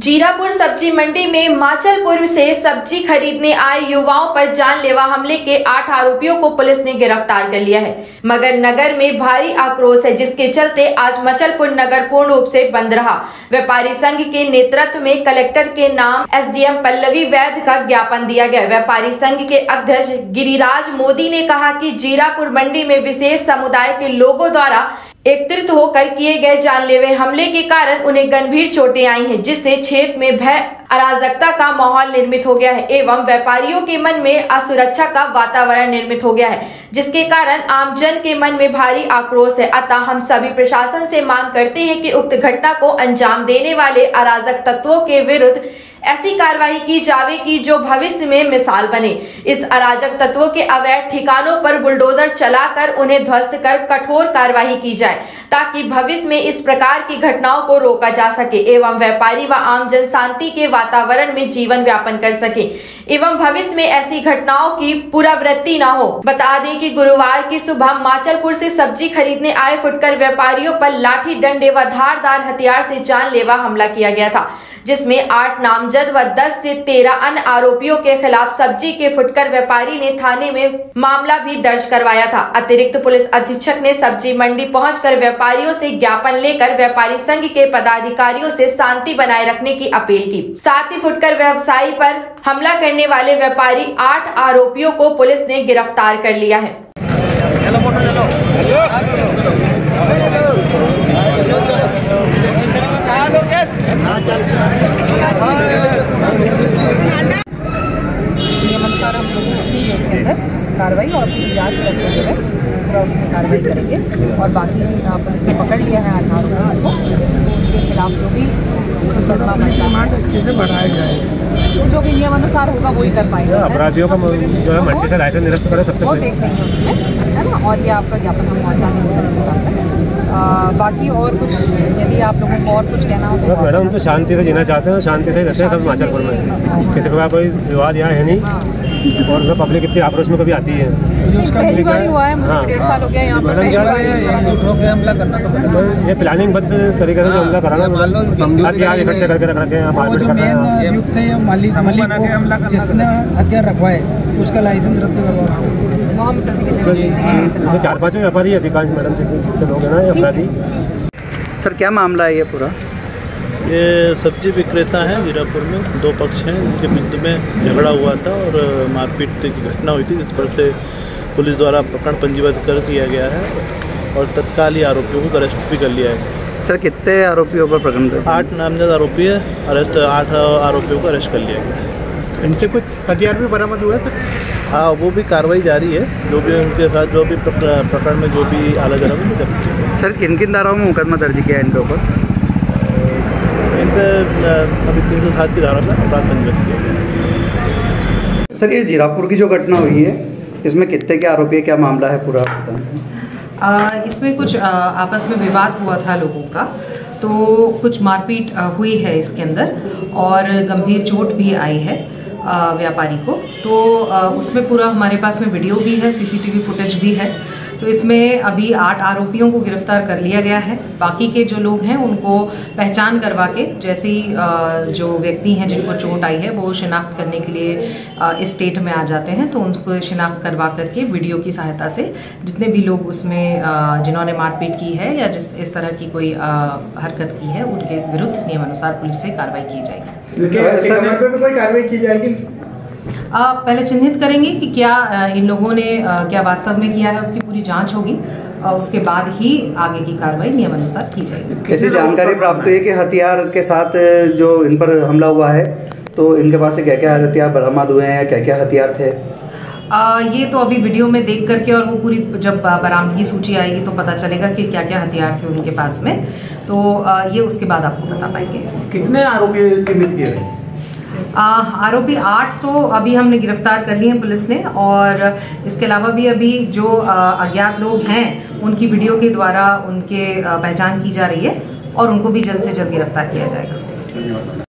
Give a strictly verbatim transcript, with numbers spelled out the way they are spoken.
जीरापुर सब्जी मंडी में माचलपुर से सब्जी खरीदने आए युवाओं पर जानलेवा हमले के आठ आरोपियों को पुलिस ने गिरफ्तार कर लिया है। मगर नगर में भारी आक्रोश है, जिसके चलते आज माचलपुर नगर पूर्ण रूप से बंद रहा। व्यापारी संघ के नेतृत्व में कलेक्टर के नाम एसडीएम पल्लवी वैद्य का ज्ञापन दिया गया। व्यापारी संघ के अध्यक्ष गिरिराज मोदी ने कहा कि जीरापुर मंडी में विशेष समुदाय के लोगों द्वारा एकत्रित होकर किए गए जानलेवा हमले के कारण उन्हें गंभीर चोटें आई हैं, जिससे क्षेत्र में भय अराजकता का माहौल निर्मित हो गया है एवं व्यापारियों के मन में असुरक्षा का वातावरण निर्मित हो गया है, जिसके कारण आमजन के मन में भारी आक्रोश है। अतः हम सभी प्रशासन से मांग करते हैं कि उक्त घटना को अंजाम देने वाले अराजक तत्वों के विरुद्ध ऐसी कार्रवाई की जावे कि जो भविष्य में मिसाल बने। इस अराजक तत्वों के अवैध ठिकानों पर बुलडोजर चलाकर उन्हें ध्वस्त कर कठोर कार्रवाई की जाए, ताकि भविष्य में इस प्रकार की घटनाओं को रोका जा सके एवं व्यापारी व आम जन शांति के वातावरण में जीवन व्यापन कर सके एवं भविष्य में ऐसी घटनाओं की पुनरावृत्ति न हो। बता दें कि गुरुवार की सुबह माचलपुर से सब्जी खरीदने आए फुटकर व्यापारियों पर लाठी डंडे व धारदार हथियार से जानलेवा हमला किया गया था, जिसमें आठ नामजद व दस से तेरह अन्य आरोपियों के खिलाफ सब्जी के फुटकर व्यापारी ने थाने में मामला भी दर्ज करवाया था। अतिरिक्त पुलिस अधीक्षक ने सब्जी मंडी पहुंचकर व्यापारियों से ज्ञापन लेकर व्यापारी संघ के पदाधिकारियों से शांति बनाए रखने की अपील की। साथ ही फुटकर व्यवसायी पर हमला करने वाले व्यापारी आठ आरोपियों को पुलिस ने गिरफ्तार कर लिया है। नियमानुसार हम लोग उसके अंदर कार्रवाई और अपनी जांच करते हुए पूरा उसमें कार्रवाई करेंगे और बाकी पुलिस ने पकड़ लिया है आठ आरोपियों को। उनके खिलाफ जो भी मुकदमा बनता अच्छे से बढ़ाया जाए, तो जो भी नियमानुसार होगा वही कर पाएंगे। अपराधियों का जो है मंडी से लाइसेंस निरस्त करें सबसे वो देख लेंगे उसमें, है ना। और ये आपका ज्ञापन हम पहुँचा देंगे। बाकी और कुछ यदि आप लोगों को और कुछ कहना हो तो मैडम, हम तो शांति से जीना चाहते हैं, शांति से रहते हैं सब माचलपुर में, किसी का कोई विवाद यहाँ है नहीं। और पब्लिक इतनी आक्रोश में कभी आती है, पहली बार हुआ है, मुझे डेढ़ साल हो गया यहाँ पर। हमला करना तो ये प्लानिंग बद्ध तरीके से हमला कराना, हथियार इकट्ठे करके रख रखे हैं, मारपीट कर रहे हैं। जिसने हथियार रखवा है उसका लाइसेंस रद्द करवा। चार पाँच व्यापारी अधिकांश मैडम जितने लोग हैं ना अपराधी। सर क्या मामला है ये पूरा? ये सब्जी विक्रेता है जीरापुर में, दो पक्ष हैं, उनके बीच में झगड़ा हुआ था और मारपीट की घटना हुई थी, जिस पर से पुलिस द्वारा प्रकरण पंजीबद्ध कर दिया गया है और तत्काल ही आरोपियों को अरेस्ट भी कर लिया है। सर कितने आरोपियों पर प्रकरण? आठ नामजद आरोपी है, अरेस्ट आठ आरोपियों को अरेस्ट कर लिया गया है। इनसे कुछ हथियार भी बरामद हुआ है सर? हाँ, वो भी कार्रवाई जारी है, जो भी उनके साथ जो भी प्रकरण में जो भी अलग अलग है। सर किन किन धाराओं में मुकदमा दर्ज किया है इनके ऊपर? इन पर अभी तीन सौ सात की धारा में अपराध पंजीबद्ध किया गया। सर ये जीरापुर की जो घटना हुई है, इसमें कितने के आरोपी है, क्या मामला है पूरा? आ, इसमें कुछ आ, आपस में विवाद हुआ था लोगों का, तो कुछ मारपीट हुई है इसके अंदर और गंभीर चोट भी आई है आ, व्यापारी को। तो आ, उसमें पूरा हमारे पास में वीडियो भी है, सीसीटीवी फुटेज भी है। तो इसमें अभी आठ आरोपियों को गिरफ्तार कर लिया गया है। बाकी के जो लोग हैं उनको पहचान करवा के, जैसे ही जो व्यक्ति हैं जिनको चोट आई है वो शिनाख्त करने के लिए इस स्टेट में आ जाते हैं, तो उनको शिनाख्त करवा करके वीडियो की सहायता से जितने भी लोग उसमें जिन्होंने मारपीट की है या जिस इस तरह की कोई हरकत की है, उनके विरुद्ध नियमानुसार पुलिस से कार्रवाई की जाएगी। कोई कार्रवाई की जाएगी? आ, पहले चिन्हित करेंगे कि क्या आ, इन लोगों ने आ, क्या वास्तव में किया है, उसकी पूरी जांच होगी और उसके बाद ही आगे की कार्रवाई नियमानुसार की जाएगी। ऐसी जानकारी प्राप्त हुई है कि हथियार के साथ जो इन पर हमला हुआ है, तो इनके पास से क्या क्या हथियार बरामद हुए हैं, क्या क्या हथियार थे? आ, ये तो अभी वीडियो में देख करके और वो पूरी जब बरामदगी सूची आएगी तो पता चलेगा कि क्या क्या हथियार थे उनके पास में, तो आ, ये उसके बाद आपको बता पाएंगे। कितने आरोपी चिन्हित किए गए? आरोपी आठ तो अभी हमने गिरफ्तार कर लिए हैं पुलिस ने, और इसके अलावा भी अभी जो अज्ञात लोग हैं उनकी वीडियो के द्वारा उनके पहचान की जा रही है और उनको भी जल्द से जल्द गिरफ्तार किया जाएगा।